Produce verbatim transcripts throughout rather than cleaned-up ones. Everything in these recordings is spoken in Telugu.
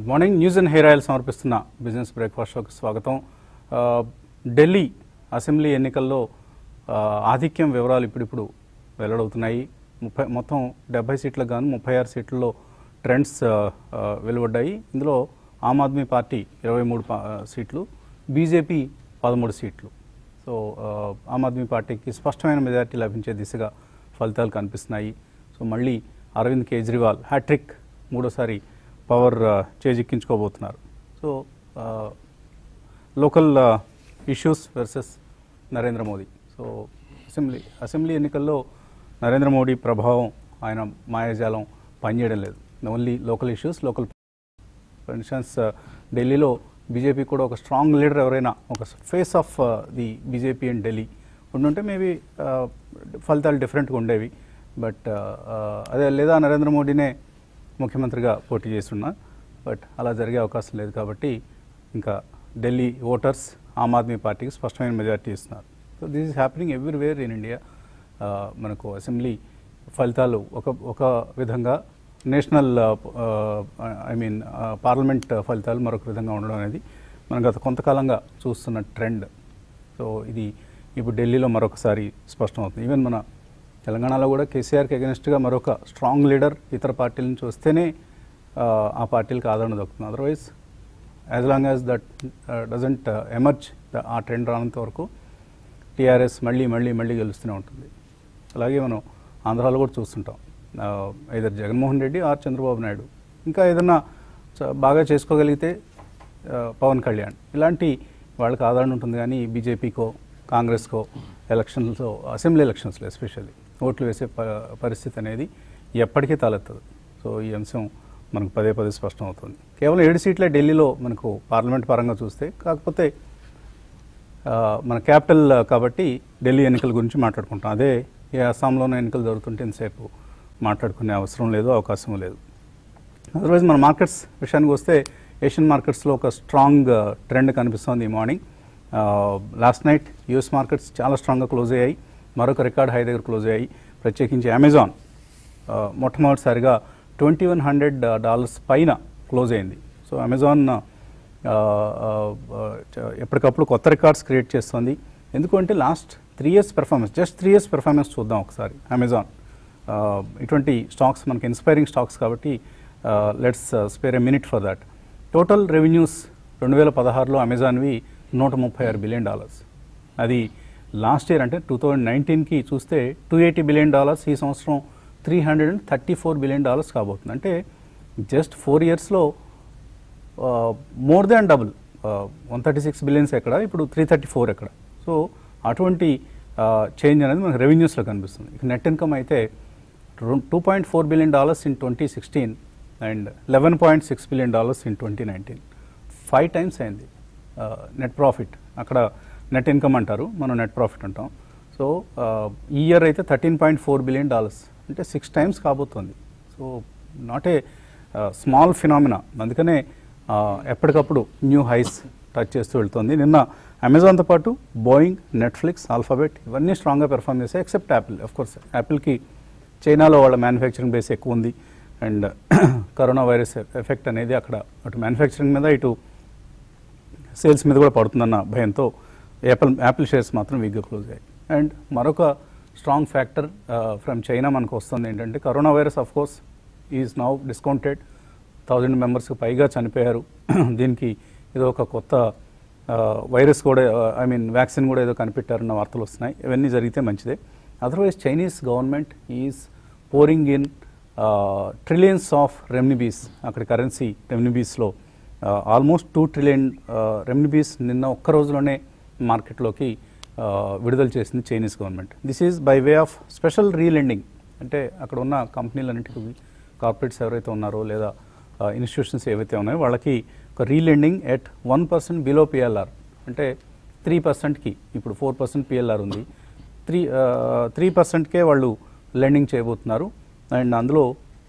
Good morning. News and hair oil సమర్పిస్తున్న బిజినెస్ బ్రేక్ఫాస్ట్ షోకి స్వాగతం. ఢిల్లీ అసెంబ్లీ ఎన్నికల్లో ఆధిక్యం వివరాలు ఇప్పుడిప్పుడు వెల్లడవుతున్నాయి. ముప్పై మొత్తం డెబ్బై సీట్లకు గాను ముప్పై ఆరు సీట్లలో ట్రెండ్స్ వెలువడ్డాయి. ఇందులో ఆమ్ ఆద్మీ పార్టీ ఇరవై మూడు సీట్లు, బీజేపీ పదమూడు సీట్లు. సో ఆమ్ ఆద్మీ పార్టీకి స్పష్టమైన మెజారిటీ లభించే దిశగా ఫలితాలు కనిపిస్తున్నాయి. సో మళ్ళీ అరవింద్ కేజ్రీవాల్ హ్యాట్రిక్ మూడోసారి పవర్ చేజిక్కించుకోబోతున్నారు. So local issues versus Narendra Modi. So assembly assembly ఎన్నికల్లో నరేంద్ర మోడీ ప్రభావం, ఆయన మాయాజాలం పనిచేయడం లేదు. Only local issues, local. For instance ఢిల్లీలో బీజేపీ కూడా ఒక స్ట్రాంగ్ లీడర్ ఎవరైనా, ఒక face of the BJP and Delhi ఉండుంటే మేబీ ఫలితాలు డిఫరెంట్గా ఉండేవి. బట్ అదే లేదా నరేంద్ర మోడీనే ముఖ్యమంత్రిగా పోటీ చేస్తున్నా, బట్ అలా జరిగే అవకాశం లేదు. కాబట్టి ఇంకా ఢిల్లీ ఓటర్స్ ఆమ్ ఆద్మీ పార్టీకి స్పష్టమైన మెజారిటీ ఇస్తున్నారు. So this is happening everywhere in India. మనకు అసెంబ్లీ ఫలితాలు ఒక ఒక విధంగా, నేషనల్ ఐ మీన్ పార్లమెంట్ ఫలితాలు మరొక విధంగా ఉండడం అనేది మనం గత కొంతకాలంగా చూస్తున్న ట్రెండ్. సో ఇది ఇప్పుడు ఢిల్లీలో మరొకసారి స్పష్టం అవుతుంది. ఈవెన్ మన తెలంగాణలో కూడా కేసీఆర్కి అగెనిస్ట్గా మరొక స్ట్రాంగ్ లీడర్ ఇతర పార్టీల నుంచి వస్తేనే ఆ పార్టీలకు ఆదరణ దొరుకుతుంది. Otherwise as long as that doesn't emerge, ఆ ట్రెండ్ రానంత వరకు టీఆర్ఎస్ మళ్ళీ మళ్ళీ మళ్ళీ గెలుస్తూనే ఉంటుంది. అలాగే మనం ఆంధ్రాలో కూడా చూస్తుంటాం, ఐదర్ జగన్మోహన్ రెడ్డి ఆర్ చంద్రబాబు నాయుడు, ఇంకా ఏదన్నా బాగా చేసుకోగలిగితే పవన్ కళ్యాణ్, ఇలాంటి వాళ్ళకి ఆదరణ ఉంటుంది. కానీ బీజేపీకో కాంగ్రెస్కో ఎలక్షన్స్లో, అసెంబ్లీ ఎలక్షన్స్లో ఎస్పెషల్లీ ఓట్లు వేసే పరిస్థితి అనేది ఎప్పటికీ తలెత్తదు. సో ఈ అంశం మనకు పదే పదే స్పష్టం అవుతుంది. కేవలం ఏడు సీట్లే ఢిల్లీలో మనకు పార్లమెంట్ పరంగా చూస్తే, కాకపోతే మన క్యాపిటల్ కాబట్టి ఢిల్లీ ఎన్నికల గురించి మాట్లాడుకుంటాం. అదే ఏ అస్సాంలోనూ ఎన్నికలు జరుగుతుంటే ఇంతసేపు మాట్లాడుకునే అవసరం లేదు, అవకాశం లేదు. అదర్వైజ్ మన మార్కెట్స్ విషయానికి వస్తే, ఏషియన్ మార్కెట్స్లో ఒక స్ట్రాంగ్ ట్రెండ్ కనిపిస్తుంది ఈ morning. Last night US markets చాలా స్ట్రాంగ్గా క్లోజ్ అయ్యాయి, మరొక రికార్డ్ హై దగ్గర క్లోజ్ అయ్యాయి. ప్రత్యేకించి అమెజాన్ మొట్టమొదటిసారిగా ట్వంటీ వన్ హండ్రెడ్ డాలర్స్ పైన క్లోజ్ అయింది. సో అమెజాన్ ఎప్పటికప్పుడు కొత్త రికార్డ్స్ క్రియేట్ చేస్తుంది. ఎందుకంటే last three years performance, just three years performance చూద్దాం ఒకసారి అమెజాన్. ఇటువంటి స్టాక్స్ మనకి ఇన్స్పైరింగ్ స్టాక్స్ కాబట్టి let's spare a minute for that. Total revenues రెండు వేల పదహారులో అమెజాన్వి నూట ముప్పై ఆరు బిలియన్ డాలర్స్. అది లాస్ట్ ఇయర్ అంటే టూ థౌజండ్ నైన్టీన్కి చూస్తే టూ ఎయిటీ బిలియన్ డాలర్స్, ఈ సంవత్సరం three hundred and thirty four billion dollars కాబోతుంది. అంటే జస్ట్ ఫోర్ ఇయర్స్లో more than double. One thirty six billions ఎక్కడ, ఇప్పుడు త్రీ థర్టీ ఫోర్ ఎక్కడ. సో అటువంటి చేంజ్ అనేది మనకు రెవెన్యూస్లో కనిపిస్తుంది. ఇక నెట్ ఇన్కమ్ అయితే two point four billion dollars in twenty sixteen and eleven point six billion dollars in twenty nineteen. Five times అయింది. నెట్ ప్రాఫిట్, అక్కడ నెట్ ఇన్కమ్ అంటారు, మనం నెట్ ప్రాఫిట్ అంటాం. సో ఈ ఇయర్ అయితే thirteen point four billion dollars, అంటే సిక్స్ టైమ్స్ కాబోతుంది. So not a small phenomena. అందుకనే ఎప్పటికప్పుడు న్యూ హైస్ టచ్ చేస్తూ వెళ్తుంది. నిన్న అమెజాన్తో పాటు బోయింగ్, నెట్ఫ్లిక్స్, ఆల్ఫాబెట్ ఇవన్నీ స్ట్రాంగ్గా పెర్ఫామ్ చేశాయి, ఎక్సెప్ట్ యాపిల్. అఫ్కోర్స్ యాపిల్కి చైనాలో వాళ్ళ మ్యానుఫ్యాక్చరింగ్ బేస్ ఎక్కువ ఉంది, అండ్ కరోనా వైరస్ ఎఫెక్ట్ అనేది అక్కడ అటు మ్యానుఫ్యాక్చరింగ్ మీద ఇటు సేల్స్ మీద కూడా పడుతుందన్న భయంతో యాపిల్ యాపిల్ షేర్స్ మాత్రం వీక్గా క్లోజ్ అయ్యాయి. అండ్ మరొక స్ట్రాంగ్ ఫ్యాక్టర్ ఫ్రమ్ చైనా మనకు వస్తుంది ఏంటంటే, corona virus of course is now discounted. Thousand మెంబర్స్కి పైగా చనిపోయారు. దీనికి ఏదో ఒక కొత్త వైరస్ కూడా, ఐ మీన్ వ్యాక్సిన్ కూడా ఏదో కనిపెట్టారన్న వార్తలు వస్తున్నాయి. ఇవన్నీ జరిగితే మంచిదే. Otherwise Chinese government is pouring in trillions of renminbis. అక్కడ కరెన్సీ రెమ్నిబీస్లో ఆల్మోస్ట్ టూ ట్రిలియన్ రెమ్నిబీస్ నిన్న ఒక్క రోజులోనే మార్కెట్లోకి విడుదల చేసింది Chinese government. This is by way of special relending. అంటే అక్కడ ఉన్న కంపెనీలన్నింటికి, కార్పొరేట్స్ ఎవరైతే ఉన్నారో లేదా ఇన్స్టిట్యూషన్స్ ఏవైతే ఉన్నాయో వాళ్ళకి ఒక relending at one percent below PLR. అంటే త్రీ పర్సెంట్కి, ఇప్పుడు ఫోర్ పర్సెంట్ పిఎల్ఆర్ ఉంది, త్రీ త్రీ పర్సెంట్కే వాళ్ళు లెండింగ్ చేయబోతున్నారు. అండ్ అందులో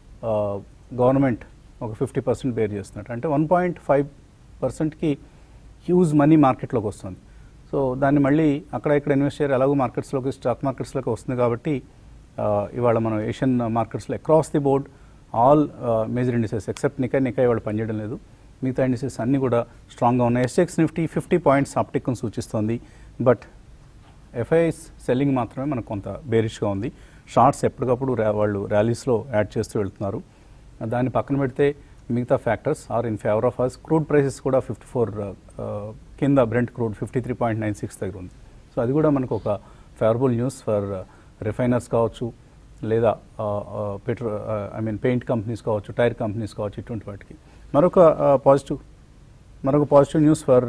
గవర్నమెంట్ ఒక ఫిఫ్టీ పర్సెంట్ బేర్ చేస్తున్నట్టు. అంటే వన్ పాయింట్ ఫైవ్ పర్సెంట్కి హ్యూజ్ మనీ మార్కెట్లోకి వస్తుంది. సో దాన్ని మళ్ళీ అక్కడ ఇక్కడ ఇన్వెస్ట్ చేయరు, ఎలాగో మార్కెట్స్లోకి, స్టాక్ మార్కెట్స్లోకి వస్తుంది. కాబట్టి ఇవాళ మనం ఏషియన్ మార్కెట్స్లో across the board all major indices except Nikkei Nikkei వాళ్ళు పనిచేయడం లేదు. మిగతా ఇండిసెస్ అన్నీ కూడా స్ట్రాంగ్గా ఉన్నాయి. ఎస్ఎక్స్ నిఫ్టీ ఫిఫ్టీ పాయింట్స్ అప్టిక్ను సూచిస్తోంది. బట్ ఎఫ్ఐఎస్ సెల్లింగ్ మాత్రమే మనకు కొంత బేరిష్గా ఉంది. షార్ట్స్ ఎప్పటికప్పుడు ర్యా వాళ్ళు ర్యాలీస్లో యాడ్ చేస్తూ వెళ్తున్నారు. దాన్ని పక్కన పెడితే మిగతా factors are in favour of us. Crude prices కూడా ఫిఫ్టీ ఫోర్ కింద Brent crude fifty three point nine six దగ్గర ఉంది. సో అది కూడా మనకు ఒక ఫేవరబుల్ న్యూస్ ఫర్ రిఫైనర్స్ కావచ్చు, లేదా petro I mean paint companies కావచ్చు, టైర్ కంపెనీస్ కావచ్చు, ఇటువంటి వాటికి. మరొక పాజిటివ్ మరొక positive news for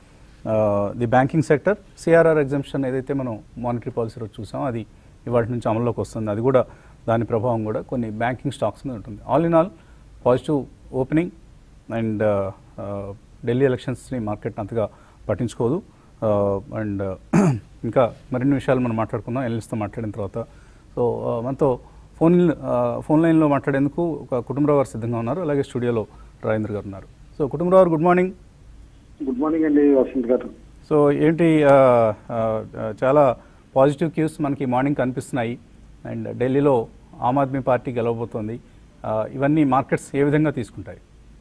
the banking sector. CRR exemption ఏదైతే మనం మానిటరీ పాలసీలో చూసామో అది ఇవాటి నుంచి అమల్లోకి వస్తుంది. అది కూడా దాని ప్రభావం కూడా కొన్ని బ్యాంకింగ్ స్టాక్స్ మీద ఉంటుంది. All in all positive opening. And Delhi ఎలక్షన్స్ని మార్కెట్ అంతగా పట్టించుకోదు. అండ్ ఇంకా మరిన్ని విషయాలు మనం మాట్లాడుకుందాం ఎనలిస్ట్తో మాట్లాడిన తర్వాత. సో మనతో ఫోన్ ఫోన్ లైన్లో మాట్లాడేందుకు ఒక కుటుంబరావు గారు సిద్ధంగా ఉన్నారు. అలాగే స్టూడియోలో రాజేంద్ర గారు ఉన్నారు. సో కుటుంబరావు గారు, గుడ్ మార్నింగ్. గుడ్ మార్నింగ్ అండి వసంత్ గారు. సో ఏంటి చాలా పాజిటివ్ క్యూస్ మనకి మార్నింగ్ కనిపిస్తున్నాయి. అండ్ ఢిల్లీలో ఆమ్ ఆద్మీ పార్టీ గెలవబోతోంది. ఇవన్నీ మార్కెట్స్ ఏ విధంగా తీసుకుంటాయి?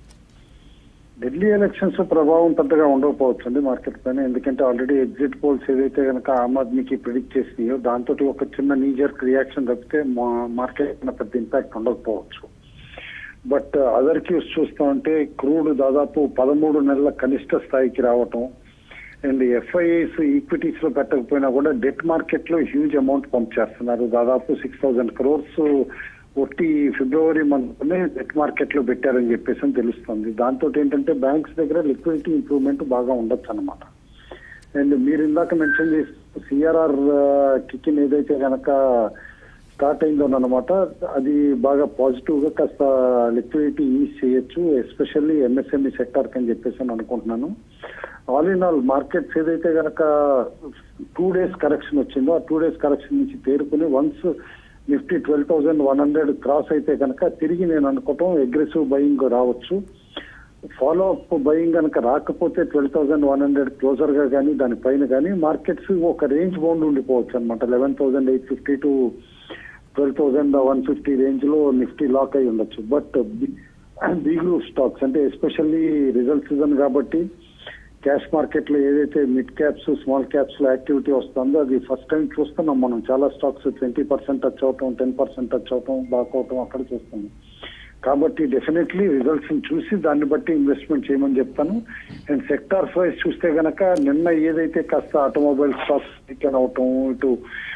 ఢిల్లీ ఎలక్షన్స్ ప్రభావం పెద్దగా ఉండకపోవచ్చు అండి మార్కెట్ పైన. ఎందుకంటే ఆల్రెడీ ఎగ్జిట్ పోల్స్ ఏదైతే కనుక ఆమ్ ఆద్మీకి ప్రిడిక్ట్ చేసినాయో దాంతో ఒక చిన్న నీజర్ రియాక్షన్ తప్పితే మార్కెట్ పైన పెద్ద ఇంపాక్ట్ ఉండకపోవచ్చు. బట్ అదర్ క్యూస్ చూస్తూ ఉంటే క్రూడ్ దాదాపు పదమూడు నెలల కనిష్ట స్థాయికి రావటం, అండ్ ఎఫ్ఐఐస్ ఈక్విటీస్ లో పెట్టకపోయినా కూడా డెట్ మార్కెట్ లో హ్యూజ్ అమౌంట్ పంప్ చేస్తున్నారు. దాదాపు సిక్స్ థౌజండ్ క్రోర్స్ ఒట్టి ఫిబ్రవరి మంత్ లోనే డెట్ మార్కెట్ లో పెట్టారని చెప్పేసి అని తెలుస్తుంది. దాంతో ఏంటంటే బ్యాంక్స్ దగ్గర లిక్విడిటీ ఇంప్రూవ్మెంట్ బాగా ఉండొచ్చు అనమాట. అండ్ మీరు ఇందాక మెన్షన్ చేసిన సిఆర్ఆర్ కికిన్ ఏదైతే కనుక స్టార్ట్ అయిందోనమాట, అది బాగా పాజిటివ్ గా కాస్త లిక్విడిటీ ఈజ్ చేయొచ్చు, ఎస్పెషల్లీ ఎంఎస్ఎంఈ సెక్టర్ అని చెప్పేసి అని అనుకుంటున్నాను. ఆల్ ఇన్ ఆల్ మార్కెట్స్ ఏదైతే కనుక టూ డేస్ కరెక్షన్ వచ్చిందో ఆ టూ డేస్ కరెక్షన్ నుంచి తేరుకుని once Nifty twelve thousand one hundred cross అయితే కనుక తిరిగి నేను అనుకోవటం అగ్రెసివ్ బయింగ్ రావచ్చు. ఫాలో అప్ బయింగ్ కనుక రాకపోతే twelve thousand one hundred closer గా కానీ దానిపైన కానీ మార్కెట్స్ ఒక రేంజ్ బౌండ్ ఉండిపోవచ్చు అనమాట. Eleven thousand eight fifty to twelve thousand one fifty range లో నిఫ్టీ లాక్ అయి ఉండొచ్చు. బట్ బి గ్రూప్ స్టాక్స్ అంటే ఎస్పెషల్లీ రిజల్ట్ సీజన్ కాబట్టి క్యాష్ మార్కెట్ లో ఏదైతే మిడ్ క్యాప్స్ స్మాల్ క్యాప్స్ లో యాక్టివిటీ వస్తుందో అది ఫస్ట్ టైం చూస్తున్నాం మనం. చాలా స్టాక్స్ ట్వంటీ పర్సెంట్ టచ్ అవటం, టెన్ పర్సెంట్ టచ్ అవటం, బాక్ అవటం అక్కడ చూస్తున్నాం. కాబట్టి డెఫినెట్లీ రిజల్ట్స్ చూసి దాన్ని బట్టి ఇన్వెస్ట్మెంట్ చేయమని చెప్తాను. అండ్ సెక్టార్స్ వైజ్ చూస్తే గనక నిన్న ఏదైతే కాస్త ఆటోమొబైల్ స్టాక్స్ రిటర్న్ అవటం, ఇటు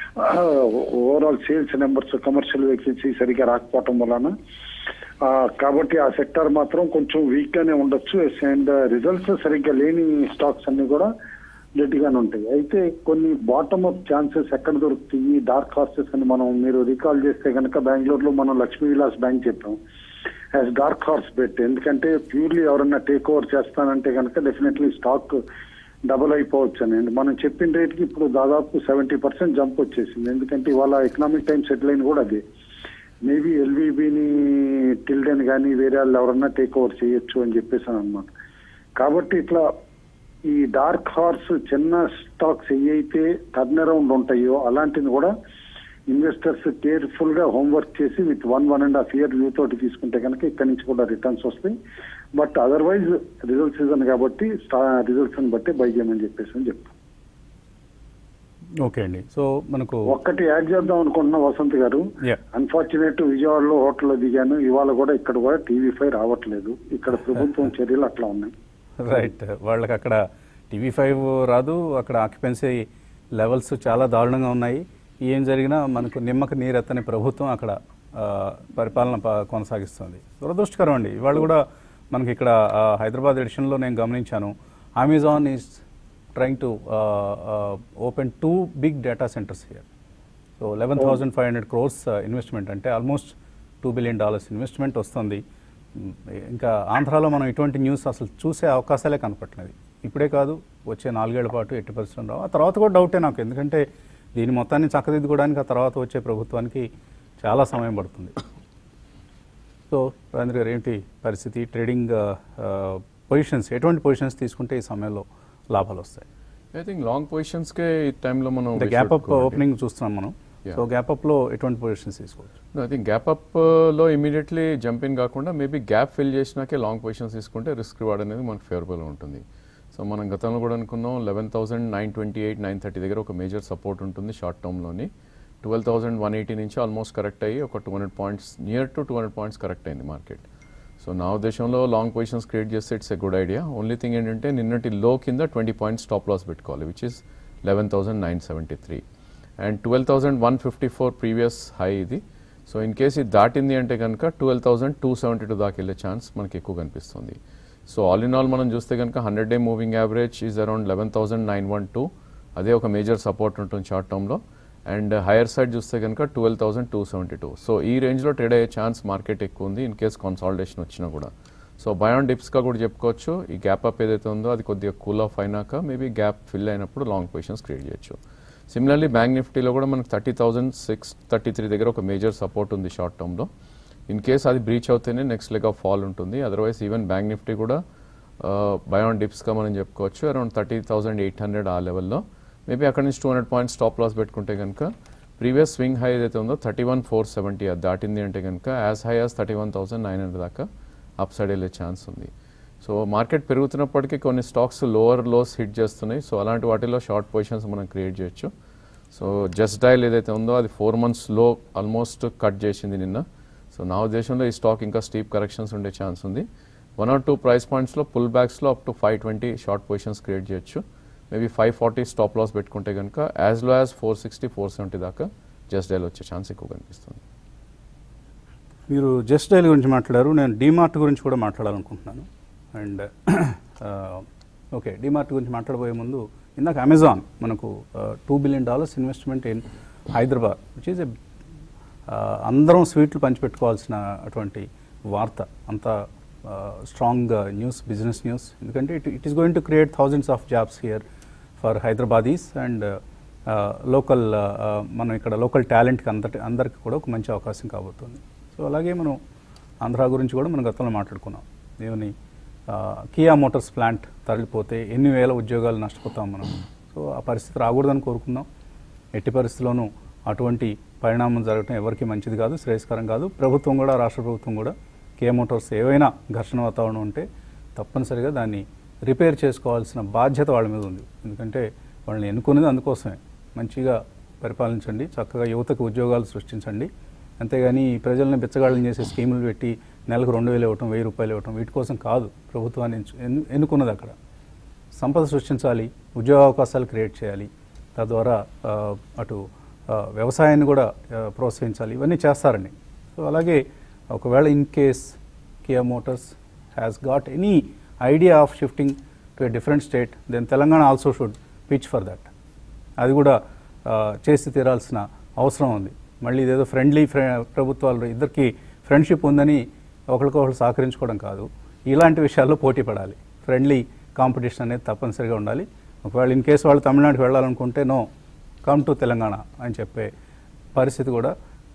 overall sales numbers commercial vehicles సరిగ్గా రాకపోవటం వలన కాబట్టి ఆ సెక్టార్ మాత్రం కొంచెం వీక్ గానే ఉండొచ్చు. అండ్ రిజల్ట్స్ సరిగ్గా లేని స్టాక్స్ అన్ని కూడా గట్టిగానే ఉంటాయి. అయితే కొన్ని బాటమ్ అప్ ఛాన్సెస్ ఎక్కడ దొరుకుతాయి, డార్క్ హార్సెస్ అని మనం మీరు రికాల్ చేస్తే కనుక బెంగళూరులో మనం లక్ష్మీ విలాస్ బ్యాంక్ చెప్పాం యాజ్ డార్క్ హార్స్ బెట్. ఎందుకంటే ప్యూర్లీ ఎవరన్నా టేక్ ఓవర్ చేస్తానంటే కనుక డెఫినెట్లీ స్టాక్ డబుల్ అయిపోవచ్చు అని. అండ్ మనం చెప్పిన రేట్కి ఇప్పుడు దాదాపు సెవెంటీ పర్సెంట్ జంప్ వచ్చేసింది. ఎందుకంటే ఇవాళ ఎకనామిక్ టైమ్స్ హెడ్లైన్ కూడా అదే, మేబీ ఎల్వీబీని టిల్డెన్ కానీ వేరే వాళ్ళు ఎవరన్నా టేక్ ఓవర్ చేయొచ్చు అని చెప్పేసాను అనమాట. కాబట్టి ఇట్లా ఈ డార్క్ హార్స్ చిన్న స్టాక్స్ ఏవైతే టర్న్ అరౌండ్ ఉంటాయో అలాంటివి కూడా ఇన్వెస్టర్స్ కేర్ఫుల్ గా హోంవర్క్ చేసి with one one and half year view తోటి తీసుకుంటే కనుక ఇక్కడి నుంచి కూడా రిటర్న్స్ వస్తాయి. బట్ అదర్వైజ్ రిజల్ట్ సీజన్ కాబట్టి రిజల్ట్స్ ని బట్టి బై చేయమని చెప్పేసి అని చెప్తాను. ఓకే అండి. సో మనకు ఒక్కటి యాడ్ చేద్దాం అనుకుంటున్నా వసంత్ గారు. అన్ఫార్చునేట్ విజయవాడలో హోటల్లో దిగాను, ఇవాళ కూడా ఇక్కడ కూడా టీవీ ఫైవ్ రావట్లేదు. ఇక్కడ ప్రభుత్వం చర్యలు అట్లా ఉన్నాయి. రైట్, వాళ్ళకి అక్కడ టీవీ ఫైవ్ రాదు, అక్కడ ఆక్యుపెన్సీ లెవెల్స్ చాలా దారుణంగా ఉన్నాయి. ఏం జరిగినా మనకు నిమ్మక నీరెత్తని ప్రభుత్వం అక్కడ పరిపాలన కొనసాగిస్తుంది. దురదృష్టకరం అండి. ఇవాళ కూడా మనకి ఇక్కడ హైదరాబాద్ ఎడిషన్లో నేను గమనించాను, Amazon is trying to open two big data centres here. So eleven thousand five hundred crores investment అంటే almost two billion dollars investment వస్తుంది. ఇంకా ఆంధ్రాలో మనం ఇటువంటి న్యూస్ అసలు చూసే అవకాశాలే కనపట్లేదు. ఇప్పుడే కాదు, వచ్చే నాలుగేళ్ల పాటు ఎట్టి పరిస్థితులు రావు. ఆ తర్వాత కూడా డౌటే నాకు, ఎందుకంటే దీని మొత్తాన్ని చక్కదిద్దుకోవడానికి ఆ తర్వాత వచ్చే ప్రభుత్వానికి చాలా సమయం పడుతుంది. సో రాజేంద్ర గారు, ఏంటి పరిస్థితి? ట్రేడింగ్ పొజిషన్స్ ఎటువంటి పొజిషన్స్ తీసుకుంటే ఈ సమయంలో లాభాలు వస్తాయి? ఐ థింక్ లాంగ్ పొజిషన్స్కే ఈ టైంలో మనం గ్యాప్ అప్ ఓపెనింగ్ చూస్తున్నాం మనం. సో గ్యాప్ అప్లో ఎటువంటి పొజిషన్స్ తీసుకోవచ్చు? ఐ థింక్ గ్యాప్ అప్లో ఇమీడియట్లీ జంప్ ఇన్ కాకుండా మేబీ గ్యాప్ ఫిల్ చేసినాకే లాంగ్ పొజిషన్స్ తీసుకుంటే రిస్క్ రివార్డ్ అనేది మనకు ఫేవరబుల్ ఉంటుంది. సో మనం గతంలో కూడా అనుకున్నాం eleven thousand nine twenty eight nine thirty దగ్గర ఒక మేజర్ సపోర్ట్ ఉంటుంది షార్ట్ టర్మ్లోని. ట్వెల్వ్ థౌసండ్ వన్ ఎయిటీ నుంచి ఆల్మోస్ట్ కరెక్ట్ అయ్యి ఒక two hundred points near to two hundred points correct అయింది మార్కెట్. సో నా ఉద్దేశంలో లాంగ్ పొజిషన్స్ క్రియేట్ చేస్తే it's a good idea. Only thing ఏంటంటే నిన్నటి లో కింద ట్వంటీ పాయింట్స్ స్టాప్ లాస్ పెట్టుకోవాలి, which is eleven thousand nine seventy three and twelve thousand one fifty four previous high ఇది. సో ఇన్ కేస్ ఇది దాటింది అంటే కనుక twelve thousand two seventy two దాకా వెళ్ళే ఛాన్స్ మనకి ఎక్కువ కనిపిస్తుంది. సో ఆల్ ఇన్ ఆల్ మనం చూస్తే కనుక hundred day moving average is around eleven thousand nine one two, అదే ఒక మేజర్ సపోర్ట్ ఉంటుంది షార్ట్ టర్మ్లో. అండ్ హైయర్ సైడ్ చూస్తే కనుక twelve thousand two seventy two. So ఈ రేంజ్లో ట్రేడ్ అయ్యే ఛాన్స్ మార్కెట్ ఎక్కువ ఉంది ఇన్ కేస్ కన్సాలిడేషన్ వచ్చినా కూడా. సో బయాన్ డిప్స్గా కూడా చెప్పుకోవచ్చు. ఈ గ్యాప్ అప్ ఏదైతే ఉందో అది కొద్దిగా కూల్ ఆఫ్ అయినాక మేబీ గ్యాప్ ఫిల్ అయినప్పుడు లాంగ్ పొజిషన్స్ క్రియేట్ చేయొచ్చు. సిమిలర్లీ బ్యాంక్ నిఫ్టీలో కూడా మనకు thirty thousand six thirty three దగ్గర ఒక మేజర్ సపోర్ట్ ఉంది షార్ట్ టర్మ్లో. ఇన్ కేస్ అది బ్రీచ్ అవుతేనే నెక్స్ట్ లెగ్ ఆఫ్ ఫాల్ ఉంటుంది. అదర్వైజ్ ఈవెన్ బ్యాంక్ నిఫ్టీ కూడా బయాన్ డిప్స్గా మనం చెప్పుకోవచ్చు around thirty thousand eight hundred ఆ లెవెల్లో. మేబీ అక్కడ నుంచి two hundred points stop loss పెట్టుకుంటే కనుక ప్రీవియస్ స్వింగ్ హై ఏదైతే ఉందో థర్టీ వన్ ఫోర్ సెవెంటీ అది దాటింది అంటే కనుక as high as thirty one thousand nine hundred దాకా అప్ సైడ్ వెళ్ళే ఛాన్స్ ఉంది. సో మార్కెట్ పెరుగుతున్నప్పటికీ కొన్ని స్టాక్స్ లోవర్ లోస్ హిట్ చేస్తున్నాయి. సో అలాంటి వాటిలో షార్ట్ పొజిషన్స్ మనం క్రియేట్ చేయొచ్చు. సో జస్ట్ డయల్ ఏదైతే ఉందో అది ఫోర్ మంత్స్ లో ఆల్మోస్ట్ కట్ చేసింది నిన్న. సో నా ఉద్దేశంలో ఈ స్టాక్ ఇంకా స్టీప్ కరెక్షన్స్ ఉండే ఛాన్స్ ఉంది. వన్ ఆర్ టూ ప్రైస్ పాయింట్స్లో పుల్ బ్యాక్స్లో up to five twenty short positions create చేయొచ్చు. Maybe five forty stop loss పెట్టుకుంటే కనుక as low as four sixty four seventy దాకా జస్ట్ డైల్ వచ్చే ఛాన్స్ ఎక్కువ కనిపిస్తుంది. మీరు జస్ట్ డైల్ గురించి మాట్లాడారు, నేను డీమార్ట్ గురించి కూడా మాట్లాడాలనుకుంటున్నాను. అండ్ ఓకే, డీమార్ట్ గురించి మాట్లాడబోయే ముందు ఇందాక అమెజాన్ మనకు two billion dollars investment in Hyderabad which is a అందరం స్వీట్లు పంచిపెట్టుకోవాల్సిన అటువంటి వార్త. అంత స్ట్రాంగ్ న్యూస్, బిజినెస్ న్యూస్. ఎందుకంటే it it is going to create thousands of jobs here for Hyderabadis and local మనం ఇక్కడ లోకల్ టాలెంట్కి అందరి అందరికి కూడా ఒక మంచి అవకాశం కాబోతుంది. సో అలాగే మనం ఆంధ్ర గురించి కూడా మనం గతంలో మాట్లాడుకున్నాం. ఏమని కియా మోటార్స్ ప్లాంట్ తరలిపోతే ఎన్ని వేల ఉద్యోగాలు నష్టపోతాం మనం. సో ఆ పరిస్థితి రాకూడదని కోరుకుందాం. ఎట్టి పరిస్థితుల్లోనూ అటువంటి పరిణామం జరగడం ఎవరికి మంచిది కాదు, శ్రేయస్కరం కాదు. ప్రభుత్వం కూడా, రాష్ట్ర ప్రభుత్వం కూడా కియా మోటార్స్ ఏవైనా ఘర్షణ వాతావరణం ఉంటే తప్పనిసరిగా దాన్ని రిపేర్ చేసుకోవాల్సిన బాధ్యత వాళ్ళ మీద ఉంది. ఎందుకంటే వాళ్ళని ఎన్నుకునేది అందుకోసమే. మంచిగా పరిపాలించండి, చక్కగా యువతకు ఉద్యోగాలు సృష్టించండి. అంతేగాని ప్రజల్ని బిచ్చగాళ్ళని చేసే స్కీములు పెట్టి నెలకు రెండు వేలు ఇవ్వటం, వెయ్యి రూపాయలు ఇవ్వటం వీటి కోసం కాదు ప్రభుత్వాన్ని ఎన్ను ఎన్నుకున్నది. అక్కడ సంపద సృష్టించాలి, ఉద్యోగ అవకాశాలు క్రియేట్ చేయాలి, తద్వారా అటు వ్యవసాయాన్ని కూడా ప్రోత్సహించాలి. ఇవన్నీ చేస్తారండి. సో అలాగే ఒకవేళ in case Kia Motors has got any idea of shifting to a different state, then Telangana also should pitch for that. అది కూడా చేసి తీరాల్సిన అవసరం ఉంది. మళ్ళీ ఇదేదో ఫ్రెండ్లీ ఫ్రె ప్రభుత్వాలు ఇద్దరికి ఫ్రెండ్షిప్ ఉందని ఒకరికొకరు సహకరించుకోవడం కాదు. ఇలాంటి విషయాల్లో పోటీ పడాలి. ఫ్రెండ్లీ కాంపిటీషన్ అనేది తప్పనిసరిగా ఉండాలి. ఒకవేళ ఇన్ కేసు వాళ్ళు తమిళనాడుకి వెళ్ళాలనుకుంటే నో, కమ్ టు తెలంగాణ అని చెప్పే పరిస్థితి కూడా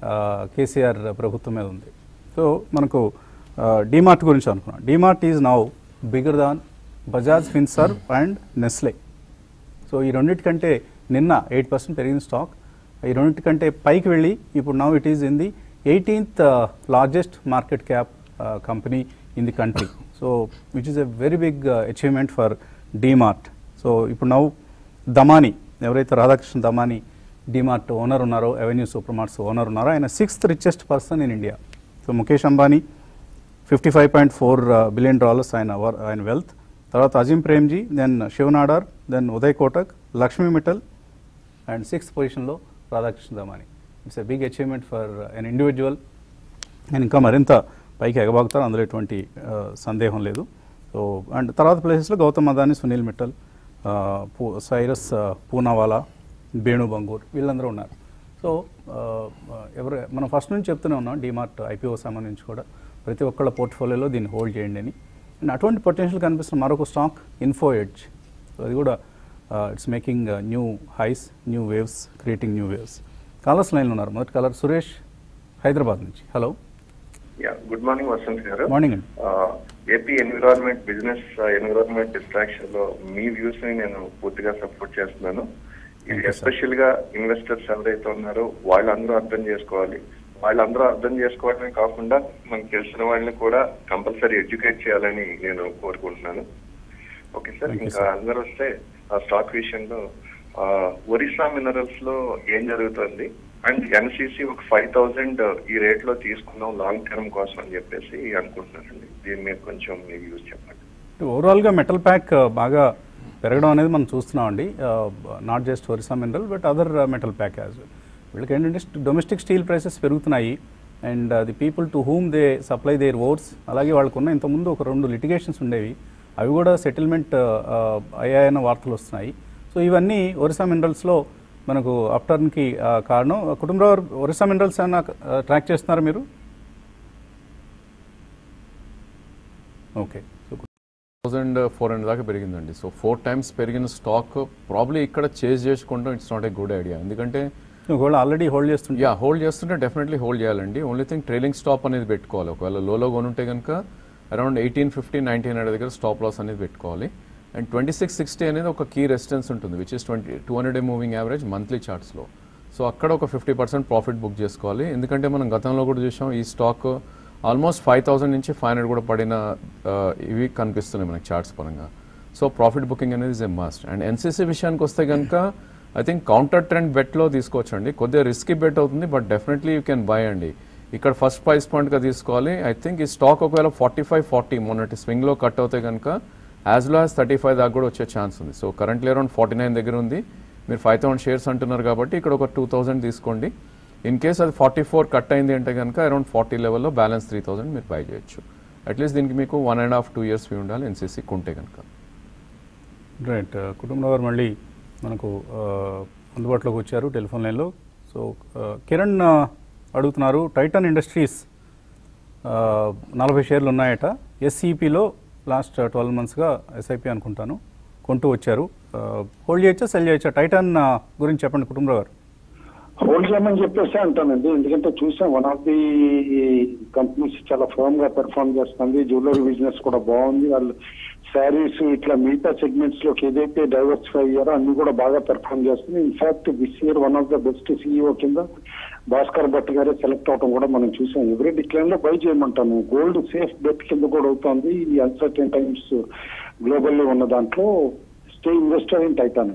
కేసీఆర్ ప్రభుత్వం మీద ఉంది. సో మనకు డీమార్ట్ గురించి అనుకున్నాం. DMart is now bigger than Bajaj Finserv and Nestle. So ఈ రెండింటికంటే నిన్న ఎయిట్ పర్సెంట్ పెరిగిన స్టాక్. ఈ రెండింటికంటే పైకి వెళ్ళి ఇప్పుడు now it is in the eighteenth largest market cap company in the country. So which is a very big achievement for DMart. So ఇప్పుడు నౌ దమాని, ఎవరైతే రాధాకృష్ణ దమాని డీమార్ట్ ఓనర్ ఉన్నారో, అవెన్యూ సూపర్ మార్ట్స్ ఓనర్ ఉన్నారో, ఆయన sixth richest person in India. So Mukesh Ambani fifty five point four billion dollars ఆయన ఆయన వెల్త్. తర్వాత Azim Premji, then Shiv Nadar, then Uday Kotak, Lakshmi Mittal and sixth పొజిషన్లో Radhakrishna Damani. It's a big achievement for an individual. నేను ఇంకా మరింత పైకి ఎగబాగుతారు, అందులో ఎటువంటి సందేహం లేదు. సో అండ్ తర్వాత ప్లేసెస్లో గౌతమ్ అదాని, సునీల్ మిట్టల్, పూ సైరస్ పూనావాలా, బేణు బంగూర్ వీళ్ళందరూ ఉన్నారు. సో ఎవరు మనం ఫస్ట్ నుంచి చెప్తూనే ఉన్నాం డీమార్ట్ ఐపీఓ సంబంధించి కూడా ప్రతి ఒక్కళ్ళ పోర్ట్ఫోలియోలో దీన్ని హోల్డ్ చేయండి అని. అండ్ అటువంటి పొటెన్షియల్ కనిపిస్తున్న మరొక స్టాక్ ఇన్ఫో ఎడ్జ్. సో అది కూడా it's making new highs, new waves, creating new waves. Callers లైన్లో ఉన్నారు. మొదటి కాలర్ సురేష్ హైదరాబాద్ నుంచి. హలో. గుడ్ మార్నింగ్ వసంత్ గారు. మార్నింగ్ అండి. AP environment business environment destruction లో మీ వ్యూస్ ని నేను పూర్తిగా సపోర్ట్ చేస్తున్నాను. ఎస్పెషల్ గా ఇన్వెస్టర్స్ ఎవరైతే ఉన్నారో వాళ్ళందరూ అర్థం చేసుకోవాలి. వాళ్ళందరూ అర్థం చేసుకోవడమే కాకుండా మనకు తెలిసిన వాళ్ళని కూడా కంపల్సరీ ఎడ్యుకేట్ చేయాలని నేను కోరుకుంటున్నాను. ఓకే సార్, ఇంకా అందరూ వస్తే ఆ స్టాక్ విషయంలో ఒరిస్సా మినరల్స్ లో ఏం జరుగుతుంది అండ్ ఎన్సీసీ ఒక ఫైవ్ థౌజండ్ ఈ రేట్ లో తీసుకుందాం లాంగ్ టర్మ్ కోసం అని చెప్పేసి అనుకుంటున్నానండి. దీని మీద కొంచెం మీకు యూజ్ చెప్పండి. ఓవరాల్గా మెటల్ ప్యాక్ బాగా పెరగడం అనేది మనం చూస్తున్నాం అండి. Not just Orissa mineral but other metal pack as well. వీళ్ళకి ఏంటంటే డొమెస్టిక్ స్టీల్ ప్రైసెస్ పెరుగుతున్నాయి and the people to whom they supply their ores, అలాగే వాళ్ళకున్న ఇంతకుముందు ఒక రెండు లిటిగేషన్స్ ఉండేవి, అవి కూడా సెటిల్మెంట్ అయ్యాయన్న వార్తలు వస్తున్నాయి. సో ఇవన్నీ ఒరిస్సా మినరల్స్లో మనకు అప్టర్న్కి కారణం. కుటుంబరావు ఒరిస్సా మినరల్స్ ఏమైనా ట్రాక్ చేస్తున్నారా మీరు? ఓకే, థౌసండ్ ఫోర్ హండ్రెడ్ దాకా పెరిగిందండి. సో ఫోర్ టైమ్స్ పెరిగిన స్టాక్ ప్రాబ్లీ ఇక్కడ చేజ్ చేసుకుంటాం it's not a good idea. ఎందుకంటే ఒకవేళ ఆల్రెడీ హోల్డ్ చేస్తుంటే యా హోల్డ్ చేస్తుంటే డెఫినెట్లీ హోల్డ్ చేయాలండి. ఓన్లీ థింగ్ ట్రైలింగ్ స్టాప్ అనేది పెట్టుకోవాలి. ఒకవేళ లోలో కొనుంటే కనుక around eighteen fifty nineteen hundred దగ్గర స్టాప్ లాస్ అనేది పెట్టుకోవాలి. అండ్ ట్వంటీ సిక్స్ సిక్స్టీ అనేది ఒక కీ రెసిస్టెన్స్ ఉంటుంది which is twenty two hundred day moving average monthly చార్ట్స్లో. సో అక్కడ ఒక ఫిఫ్టీ పర్సెంట్ ప్రాఫిట్ బుక్ చేసుకోవాలి. ఎందుకంటే మనం గతంలో కూడా చూసాం ఈ స్టాక్ ఆల్మోస్ట్ ఫైవ్ థౌసండ్ నుంచి ఫైవ్ హండ్రెడ్ కూడా పడిన ఇవి కనిపిస్తున్నాయి మనకి చార్ట్స్ పరంగా. సో ప్రాఫిట్ బుకింగ్ అనేది is a must. And NCC విషయానికి వస్తే కనుక ఐ థింక్ కౌంటర్ ట్రెండ్ బెట్లో తీసుకోవచ్చండి. కొద్దిగా రిస్కీ బెట్ అవుతుంది but definitely you can buy అండి. ఇక్కడ ఫస్ట్ ప్రైస్ పాయింట్గా తీసుకోవాలి. ఐ థింక్ ఈ స్టాక్ ఒకవేళ ఫార్టీ ఫైవ్ ఫార్టీ మొన్నటి స్వింగ్లో కట్ అవుతే కనుక as low as thirty five దాకా కూడా వచ్చే ఛాన్స్ ఉంది. So currently around forty nine దగ్గర ఉంది. మీరు ఫైవ్ థౌసండ్ షేర్స్ అంటున్నారు కాబట్టి ఇక్కడ ఒక టూ థౌసండ్ తీసుకోండి. ఇన్ కేస్ అది ఫార్టీ ఫోర్ కట్ అయింది అంటే కనుక అరౌండ్ ఫార్టీ లెవెల్లో బ్యాలెన్స్ త్రీ థౌసండ్ మీరు బై చేయొచ్చు. అట్లీస్ట్ దీనికి మీకు one and half two years ఫీ ఉండాలి ఎన్సీసీ కొంటే కనుక. రైట్, కుటుంబరావు గారు మళ్ళీ మనకు అందుబాటులోకి వచ్చారు టెలిఫోన్ లైన్లో. సో కిరణ్ అడుగుతున్నారు, టైటన్ ఇండస్ట్రీస్ నలభై షేర్లు ఉన్నాయట, ఎస్ఈపిలో లాస్ట్ ట్వెల్వ్ మంత్స్గా ఎస్ఐపి అనుకుంటాను కొంటూ వచ్చారు, హోల్డ్ చేయొచ్చా సెల్ చేయొచ్చా? టైటన్ గురించి చెప్పండి కుటుంబరావు గారు. హోల్డ్ చేయమని చెప్పేసి అంటానండి. ఎందుకంటే చూసాం వన్ ఆఫ్ ది కంపెనీస్ చాలా ఫర్మ్ గా పెర్ఫార్మ్ చేస్తుంది. జ్యువెలరీ బిజినెస్ కూడా బాగుంది. వాళ్ళు శారీస్ ఇట్లా మిగతా సెగ్మెంట్స్ లోకి ఏదైతే డైవర్సిఫై అయ్యారో అన్ని కూడా బాగా పెర్ఫార్మ్ చేస్తుంది. In fact this year one of the best CEO కింద భాస్కర్ భట్ గారే సెలెక్ట్ అవడం కూడా మనం చూసాం. ఎవ్రీ డిక్లైన్ లో బై చేయమంటాను. గోల్డ్ సేఫ్ బెట్ కింద కూడా అవుతుంది. ఈ అన్సర్టైన్ టైమ్స్ గ్లోబల్లీ ఉన్న దాంట్లో stay investor in Titan.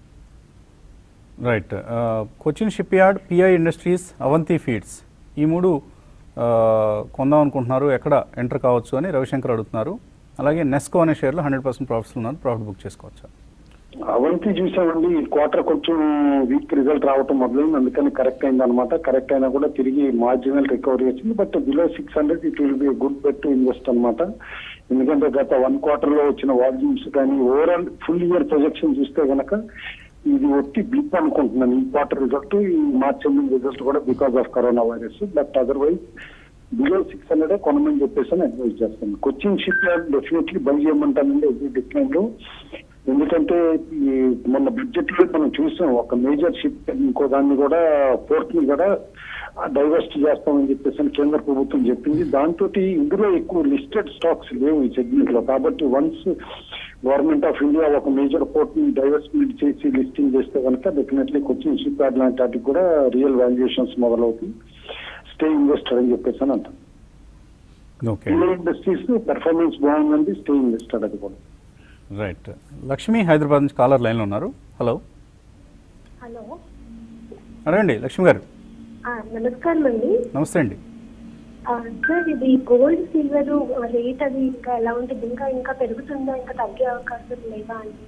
Right, Cochin shipyard, PI industries, Avanti feeds ఈ మూడు కొందాం అనుకుంటున్నారు, ఎక్కడ ఎంటర్ కావచ్చు అని రవిశంకర్ అడుగుతున్నారు. అలాగే నెస్కో అనే షేర్లో హండ్రెడ్ పర్సెంట్ ప్రాఫిట్స్ ఉన్నారు, ప్రాఫిట్ బుక్ చేసుకోవచ్చా? అవంతి చూసామండి, ఈ క్వార్టర్ కొంచెం వీక్ రిజల్ట్ రావటం మొదలైంది, అందుకని కరెక్ట్ అయింది అనమాట. కరెక్ట్ అయినా కూడా తిరిగి మార్జినల్ రికవరీ వచ్చింది. But below six hundred it will be good bet to invest అనమాట. ఎందుకంటే గత వన్ క్వార్టర్ లో వచ్చిన వాల్యూమ్స్ కానీ ఓవరాల్ ఫుల్ ఇయర్ ప్రొజెక్షన్ చూస్తే కనుక ఇది ఒట్టి బ్లిప్ అనుకుంటున్నాను. ఈ క్వార్టర్ రిజల్ట్, ఈ మార్చ్ ఎండింగ్ రిజల్ట్ కూడా because of corona virus. But otherwise below six hundred కొనమని చెప్పేసి అడ్వైజ్ చేస్తాను. Cochin shipyard definitely buy చేయమంటానండి ఎవ్రీ డిక్లైన్ లో. ఎందుకంటే ఈ మొన్న బడ్జెట్ లో మనం చూసాం ఒక మేజర్ షిప్ ఇంకో దాన్ని కూడా పోర్ట్ ని కూడా డైవర్స్ట్ చేస్తామని చెప్పేసి కేంద్ర ప్రభుత్వం చెప్పింది. దాంతో ఇందులో ఎక్కువ లిస్టెడ్ స్టాక్స్ లేవు ఈ సెగ్మెంట్ లో. కాబట్టి వన్స్ గవర్నమెంట్ ఆఫ్ ఇండియా ఒక మేజర్ పోర్ట్ ని డైవర్స్మెంట్ చేసి లిస్టింగ్ చేస్తే కనుక డెఫినెట్లీ కొచ్చిన్ షిప్ యార్డ్ లాంటి వాటికి కూడా రియల్ వాల్యుయేషన్స్ మొదలవుతాయి. స్టే ఇన్వెస్టర్ అని చెప్పేసి అని అంటాం. ఇండస్ట్రీస్ పెర్ఫార్మెన్స్ బాగుందండి, స్టే ఇన్వెస్టర్ అది కూడా. రైట్, లక్ష్మి హైదరాబాద్ నుంచి కాలర్ లైన్లో ఉన్నారు. హలో హలో అడగండి లక్ష్మి గారు. నమస్కారం అండి. నమస్తే అండి. సార్ ఇది గోల్డ్ సిల్వర్ రేట్ అది ఇంకా ఎలా ఉంటుంది? ఇంకా ఇంకా పెరుగుతుందా, ఇంకా తగ్గే అవకాశం లేదా అండి?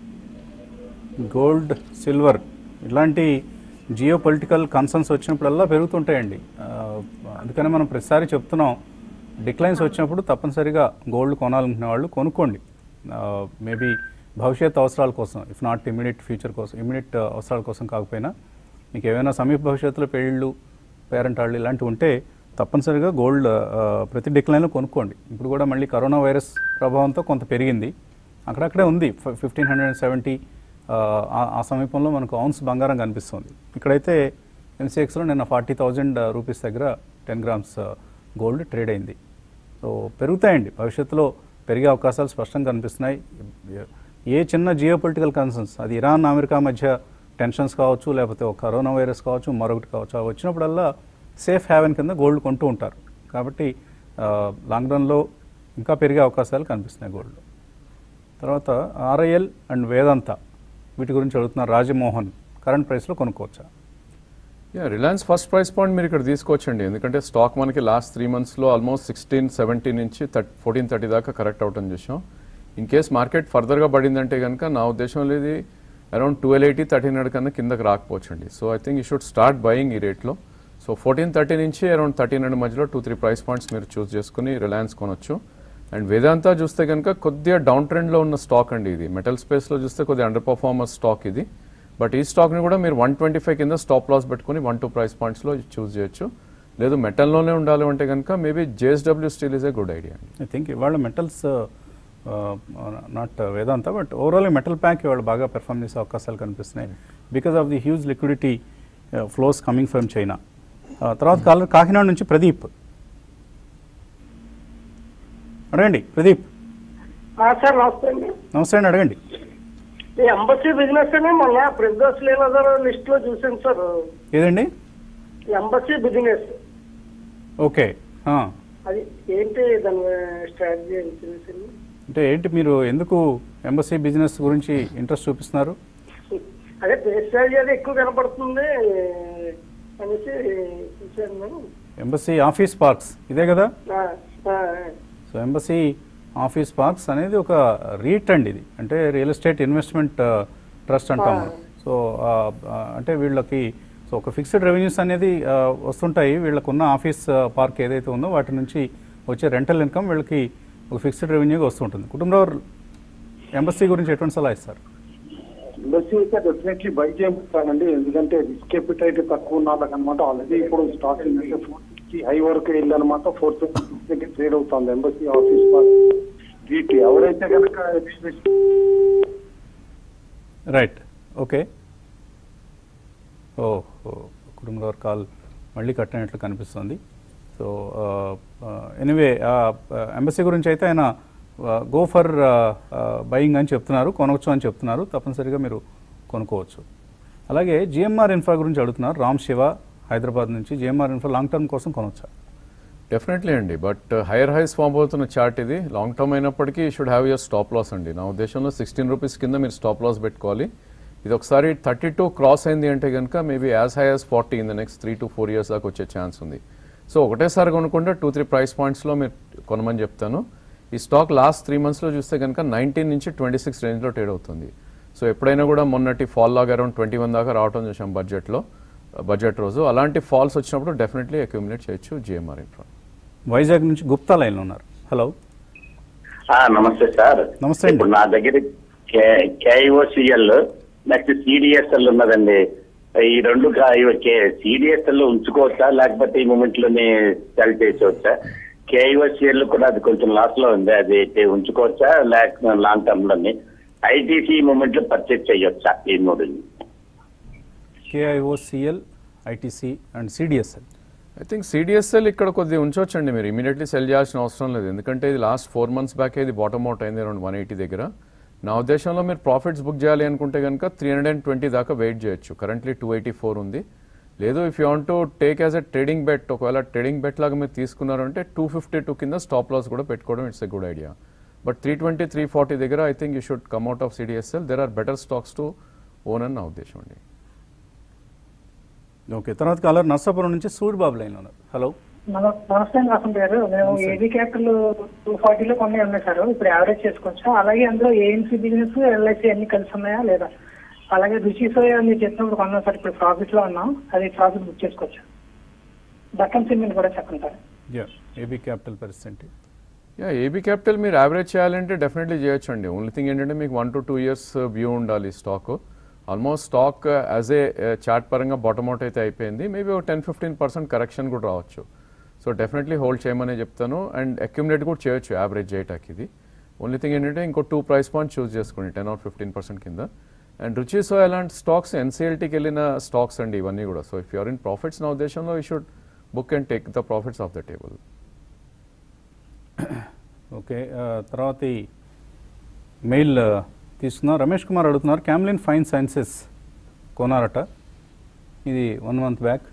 గోల్డ్ సిల్వర్ ఇలాంటి జియో పొలిటికల్ కన్సర్న్స్ వచ్చినప్పుడల్లా పెరుగుతుంటాయండి. అందుకనే మనం ప్రతిసారి చెప్తున్నాం, డిక్లైన్స్ వచ్చినప్పుడు తప్పనిసరిగా గోల్డ్ కొనాలనుకునే వాళ్ళు కొనుక్కోండి. మేబీ భవిష్యత్ అవసరాల కోసం, ఇఫ్ నాట్ ఇమీడియట్ ఫ్యూచర్ కోసం, ఇమీడియట్ అవసరాల కోసం కాకపోయినా మీకు ఏమైనా సమీప భవిష్యత్తులో పెళ్ళిళ్ళు, పేరెంట్ వాళ్ళు ఇలాంటివి ఉంటే తప్పనిసరిగా గోల్డ్ ప్రతి డిక్లైన్లో కొనుక్కోండి. ఇప్పుడు కూడా మళ్ళీ కరోనా వైరస్ ప్రభావంతో కొంత పెరిగింది, అక్కడక్కడే ఉంది ఫిఫ్టీన్ హండ్రెడ్ అండ్ సెవెంటీ ఆ సమీపంలో మనకు ఔన్స్ బంగారం కనిపిస్తుంది. ఇక్కడైతే ఎన్సీఎక్స్లో నిన్న ఫార్టీ థౌజండ్ రూపీస్ దగ్గర టెన్ గ్రామ్స్ గోల్డ్ ట్రేడ్ అయింది. సో పెరుగుతాయండి, భవిష్యత్తులో పెరిగే అవకాశాలు స్పష్టంగా కనిపిస్తున్నాయి. ఏ చిన్న జియో పొలిటికల్ కన్సర్న్స్, అది ఇరాన్ అమెరికా మధ్య టెన్షన్స్ కావచ్చు, లేకపోతే ఒక కరోనా వైరస్ కావచ్చు, మరొకటి కావచ్చు, అవి వచ్చినప్పుడల్లా సేఫ్ హ్యావెన్ కింద గోల్డ్ కొంటూ ఉంటారు. కాబట్టి లాంగ్ రన్లో ఇంకా పెరిగే అవకాశాలు కనిపిస్తున్నాయి గోల్డ్లో. తర్వాత ఆర్ఐఎల్ అండ్ వేదాంత వీటి గురించి అడుగుతున్నారు రాజమోహన్, కరెంట్ ప్రైస్లో కొనుక్కోవచ్చా? Yeah, Reliance first price point మీరు ఇక్కడ తీసుకోవచ్చండి. ఎందుకంటే స్టాక్ మనకి లాస్ట్ త్రీ మంత్స్లో ఆల్మోస్ట్ సిక్స్టీన్ సెవెంటీ నుంచి థర్టీ ఫోర్టీన్ థర్టీ దాకా కరెక్ట్ అవటం చూసాం. ఇన్ కేస్ మార్కెట్ ఫర్దర్గా పడిందంటే కనుక నా ఉద్దేశంలో ఇది around twelve eighty thirteen hundred కన్నా కిందకి రాకపోవచ్చండి. So I think you should start buying ఈ రేట్లో. సో ఫోర్టీన్ థర్టీ నుంచి అరౌండ్ థర్టీన్ హండ్రెడ్ మధ్యలో టూ త్రీ ప్రైస్ పాయింట్స్ మీరు చూస్ చేసుకుని రిలయన్స్ కొనొచ్చు. అండ్ వేదాంత చూస్తే కనుక కొద్దిగా డౌన్ ట్రెండ్లో ఉన్న స్టాక్ అండి. ఇది మెటల్ స్పేస్లో చూస్తే కొద్దిగా అండర్ పర్ఫార్మర్ స్టాక్ ఇది. బట్ ఈ స్టాక్ని కూడా మీరు వన్ ట్వంటీ ఫైవ్ కింద స్టాప్ లాస్ పెట్టుకుని వన్ టూ ప్రైస్ పాయింట్స్లో చూస్ చేయొచ్చు. లేదు మెటల్లోనే ఉండాలి అంటే కనుక maybe JSW steel is a good idea అండి. ఐ థింక్ ఇవాళ metals not Vedanta but overall metal pack ఇవాళ బాగా పెర్ఫామ్ చేసే అవకాశాలు కనిపిస్తున్నాయి because of the huge liquidity flows coming from China. తర్వాత కాల కాకినాడ నుంచి ప్రదీప్ అడగండి. ప్రదీప్ సార్ నమస్తే అండి. నమస్తే అండి, అడగండి. ఈ ఎంబసీ బిజినెస్ అని మొన్న ప్రెసిడెంట్ లీలాధర్ లిస్ట్ లో చూసాను సార్. ఏదండి? Embassy business. ఓకే, అది ఏంటి దాని స్ట్రాటజీ ఏంటి? అంటే ఏంటి మీరు ఎందుకు ఎంబసీ బిజినెస్ గురించి ఇంట్రెస్ట్ చూపిస్తున్నారు? అదే స్ట్రాటజీ అది ఎక్కువ కనపడుతుంది అనేసి చూసాను. ఎంబసీ ఆఫీస్ పార్క్స్ ఇదే కదా? ఆ, ఆ, సో ఎంబసీ ఆఫీస్ పార్క్స్ అనేది ఒక రీట్ అండి. ఇది అంటే రియల్ ఎస్టేట్ ఇన్వెస్ట్మెంట్ ట్రస్ట్ అంటాం మనం. సో అంటే వీళ్ళకి సో ఒక ఫిక్స్డ్ రెవెన్యూస్ అనేది వస్తుంటాయి. వీళ్ళకున్న ఆఫీస్ పార్క్ ఏదైతే ఉందో వాటి నుంచి వచ్చే రెంటల్ ఇన్కమ్ వీళ్ళకి ఒక ఫిక్స్డ్ రెవెన్యూగా వస్తుంటుంది. కుటుంబంలో ఎంబసీ గురించి ఎటువంటి సలహా ఇస్తారు? ఎంబసీ అయితే డెఫినెట్లీ బై చేయమంటానండి. ఎందుకంటే రిస్క్ ఎపిటైట్ తక్కువ ఉన్న వాళ్ళకి అనమాట. ఆల్రెడీ ఇప్పుడు స్టాక్ ఫోర్ ఫిఫ్టీ హై వరకు వెళ్ళనమాట. ఫోర్ ఫిఫ్టీ ట్రేడ్ అవుతుంది ఎంబసీ ఆఫీస్ పార్క్ వీటి. ఎవరైతే కనుక రైట్. ఓకే. ఓ కుటుంబంలో కాల్ మళ్ళీ కట్ అయినట్లు కనిపిస్తుంది. సో ఎనీవే ఎంబసీ గురించి అయితే ఆయన గో ఫర్ బయింగ్ అని చెప్తున్నారు, కొనవచ్చు అని చెప్తున్నారు. తప్పనిసరిగా మీరు కొనుక్కోవచ్చు. అలాగే జిఎంఆర్ ఇన్ఫ్రా గురించి అడుగుతున్నారు రామ్ శివ హైదరాబాద్ నుంచి. జిఎంఆర్ ఇన్ఫ్రా లాంగ్ టర్మ్ కోసం కొనవచ్చా? డెఫినెట్లీ అండి. బట్ హైయర్ హైస్ ఫామ్ అవుతున్న చార్ట్ ఇది. లాంగ్ టర్మ్ అయినప్పటికీ should have your stop loss అండి. నా ఉద్దేశంలో సిక్స్టీన్ రూపీస్ కింద మీరు స్టాప్ లాస్ పెట్టుకోవాలి. ఇది ఒకసారి థర్టీ టూ క్రాస్ అయింది అంటే కనుక maybe as high as forty in the next three to four years దాకా వచ్చే ఛాన్స్ ఉంది. సో ఒకటేసారి కొనుక్కుంటే టూ త్రీ ప్రైస్ పాయింట్స్లో మీరు కొనమని చెప్తాను. ఈ స్టాక్ లాస్ట్ త్రీ మంత్స్లో చూస్తే కనుక నైన్టీన్ నుంచి ట్వంటీ సిక్స్ రేంజ్లో ట్రేడ్ అవుతుంది. సో ఎప్పుడైనా కూడా మొన్నటి ఫాల్ లాగా అరౌండ్ ట్వంటీ వన్ దాకా రావడం చూసాం బడ్జెట్లో, బడ్జెట్ రోజు. అలాంటి ఫాల్స్ వచ్చినప్పుడు డెఫినెట్లీ అక్యూమిలేట్ చేయొచ్చు జిఎంఆర్ ఇన్ఫ్రా. వైజాగ్ నుంచి గుప్తా లైన్లో ఉన్నారు. హలో, నమస్తే సార్. నమస్తే అండి. ఇప్పుడు నా దగ్గర కేఐఓసిఎల్ నెక్స్ట్ సిడిఎస్ఎల్ ఉన్నదండి. ఈ రెండు సిడిఎస్ఎల్ ఉంచుకోవచ్చా లేకపోతే ఈ మూమెంట్ లోనే సెల్ చేసేవచ్చా? కేఐఓసిఎల్ కూడా అది కొంచెం లాస్ లో ఉంది, అది ఉంచుకోవచ్చా లేక లాంగ్ టర్మ్ లోని? ఐటీసీ మూమెంట్ లో పర్చేజ్ చేయొచ్చా? ఈ మూడు KIOCL, ITC and CDSL. I think CDSL ఇక్కడ కొద్దిగా ఉంచవచ్చండి. మీరు ఇమీడియట్లీ సెల్ చేయాల్సిన అవసరం లేదు. ఎందుకంటే ఇది లాస్ట్ ఫోర్ మంత్స్ బ్యాక్ ఇది బాటమ్ అవుట్ అయింది అరౌండ్ వన్ ఎయిటీ దగ్గర. నా ఉద్దేశంలో మీరు ప్రాఫిట్స్ బుక్ చేయాలి అనుకుంటే కనుక త్రీ హండ్రెడ్ అండ్ ట్వంటీ దాకా వెయిట్ చేయొచ్చు. కరెంట్లీ టూ ఎయిటీ ఫోర్ ఉంది. లేదు if you want to take as a trading bet, ఒకవేళ ట్రేడింగ్ బెట్ లాగా మీరు తీసుకున్నారంటే టూ ఫిఫ్టీ టూ కింద స్టాప్ లాస్ కూడా పెట్టుకోవడం it's a good idea. But three twenty three forty దగ్గర I think you should come out of CDSL. There are better stocks to own అని నా ఉద్దేశం అండి. ఓకే, తర్వాత కాలర్ నర్సాపురం నుంచి సూర్యబాబు లైన్ ఉన్నారు. హలో, నమస్తే రాసం గారు. మేము ఏబీ క్యాపిటల్ టూ ఫార్టీలో కొన్ని ఉన్నాయి సార్. ఇప్పుడు యావరేజ్ చేసుకోవచ్చా? అలాగే అందులో ఏఎన్సీ బిజినెస్, ఎల్ఐసి అన్ని కలిసి ఉన్నాయా లేదా? అలాగే రుచి సోయా మీరు చెప్పినప్పుడు కొన్నాం సార్, ఇప్పుడు ప్రాఫిట్ లో ఉన్నాం, అది ప్రాఫిట్ బుక్ చేసుకోవచ్చా? దక్కన్ సిమెంట్ కూడా చెప్పండి సార్. యా, ఏబీ క్యాపిటల్ పరిస్థితి. యా, ఏబీ క్యాపిటల్ మీరు యావరేజ్ చేయాలంటే డెఫినెట్లీ చేయొచ్చు అండి. ఓన్లీ థింగ్ ఏంటంటే మీకు one to two years view ఉండాలి stock. Almost stock as a chart పరంగా బాటమ్ అవుట్ అయితే అయిపోయింది. మేబీ ఒక టెన్ ఫిఫ్టీన్ పర్సెంట్ కరెక్షన్ కూడా రావచ్చు. సో డెఫినెట్లీ హోల్డ్ చేయమని చెప్తాను. అండ్ అక్యుములేట్ కూడా చేయొచ్చు యావరేజ్ చేయటానికి. ఇది ఓన్లీ థింగ్ ఏంటంటే ఇంకో టూ ప్రైస్ పాయింట్ చూస్ చేసుకోండి టెన్ ఆర్ ఫిఫ్టీన్ పర్సెంట్ కింద. అండ్ రుచి సో అలాంటి స్టాక్స్ ఎన్సీఎల్టీకి వెళ్ళిన స్టాక్స్ అండి ఇవన్నీ కూడా. So if you're in profits నా ఉద్దేశంలో you should book and take the profits off the table. Okay, తర్వాత మెయిల్ తీసుకున్నాం. రమేష్ కుమార్ అడుగుతున్నారు క్యామ్లిన్ ఫైన్ సైన్సెస్ కొనారట. ఇది వన్ మంత్ బ్యాక్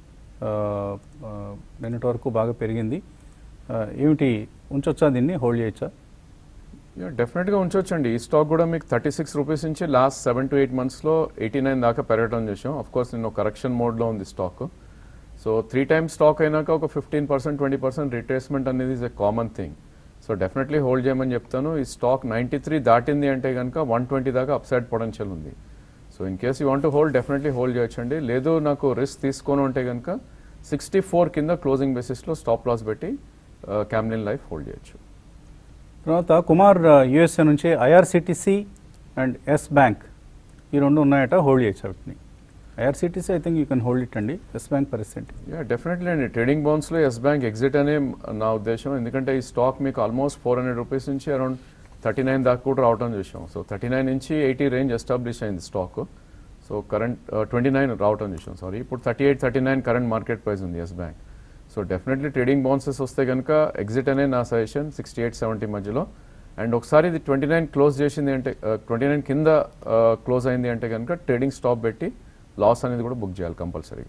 నిన్నటి వరకు బాగా పెరిగింది. ఏమిటి ఉంచొచ్చా, దీన్ని హోల్డ్ చేయొచ్చా? డెఫినెట్గా ఉంచవచ్చండి. ఈ స్టాక్ కూడా మీకు థర్టీ సిక్స్ రూపీస్ నుంచి లాస్ట్ సెవెన్ టు ఎయిట్ మంత్స్లో ఎయిటీ నైన్ దాకా పెరగడం చేసాం. ఆఫ్ కోర్స్ నేను కరెక్షన్ మోడ్లో ఉంది stock. So three times stock అయినాక ఒక fifteen percent twenty percent retracement అనేది is a common thing. So definitely hold చేయమని చెప్తాను. ఈ స్టాక్ నైంటీ త్రీ దాటింది అంటే కనుక వన్ ట్వంటీ దాకా అప్సైడ్ పొటెన్షియల్ ఉంది. So in case you want to hold definitely hold చేయొచ్చండి. లేదు నాకు రిస్క్ తీసుకోను అంటే కనుక సిక్స్టీ ఫోర్ కింద క్లోజింగ్ బేసిస్లో స్టాప్ లాస్ పెట్టి క్యామ్లిన్ లైఫ్ హోల్డ్ చేయొచ్చు. తర్వాత కుమార్ యూఎస్ఏ నుంచి ఐఆర్సిటిసి అండ్ ఎస్ బ్యాంక్ ఈ రెండు ఉన్నాయట, హోల్డ్ చేయొచ్చు వీటిని. IRCTC I think you can hold it అండి. ఎస్ బ్యాంక్ పరిస్థితి? యా డెఫినెట్లీ అండి. ట్రేడింగ్ బౌన్స్లో ఎస్ బ్యాంక్ ఎగ్జిట్ అనే నా ఉద్దేశం. ఎందుకంటే ఈ స్టాక్ మీకు ఆల్మోస్ట్ ఫోర్ హండ్రెడ్ రూపీస్ నుంచి అరౌండ్ థర్టీ నైన్ దాకా కూడా రావడం చూసాం. సో థర్టీ నైన్ నుంచి ఎయిటీ రేంజ్ ఎస్టాబ్లిష్ అయింది stock. So current twenty nine రావడం చూసాం సారీ ఇప్పుడు thirty eight thirty nine current market price ఉంది Yes bank. So definitely trading bounces వస్తే కనుక ఎగ్జిట్ అనే నా సజెషన్ సిక్స్టీ ఎయిట్ సెవెంటీ మధ్యలో. అండ్ ఒకసారి ఇది ట్వంటీ నైన్ క్లోజ్ చేసింది అంటే ట్వంటీ నైన్ కింద క్లోజ్ అయింది అంటే కనుక ట్రేడింగ్ స్టాప్ పెట్టి లాస్ అనేది కూడా బుక్ చేయాలి కంపల్సరీగా.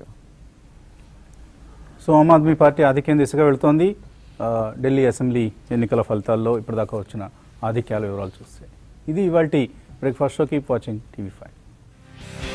సో ఆమ్ ఆద్మీ పార్టీ ఆధిక్యం దిశగా వెళుతోంది. ఢిల్లీ అసెంబ్లీ ఎన్నికల ఫలితాల్లో ఇప్పటిదాకా వచ్చిన ఆధిక్యాల వివరాలు చూస్తే ఇది ఇవాల్టి breakfast show. Keep watching TV five.